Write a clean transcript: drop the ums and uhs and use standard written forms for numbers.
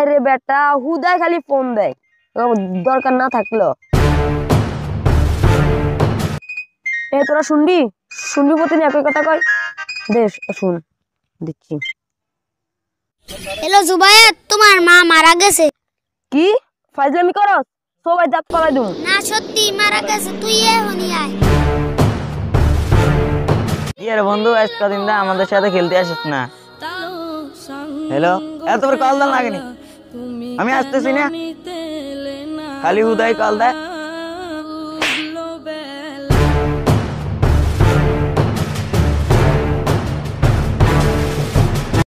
আরে বেটা হুদায় খালি ফোন দেয়, দরকার না থাকলো। এ তোরা শুনবি শুনবি প্রতিদিন একই কথা কয়। বেশ শুন, দিচ্ছি। হ্যালো জুবায়ের, তোমার মা মারা গেছে। কি ফাইজলামি করস? সবাই দাঁত পালাই দেবো। না সত্যি মারা গেছে, তুই এখনই আয়। কি রে বন্ধু, আজ কদিন ধরে আমাদের সাথে খেলতে আসিস না। হ্যালো, এত কল দাও লাগেনি, আমি আসতেছি না, খালি উদয় কল দেয়।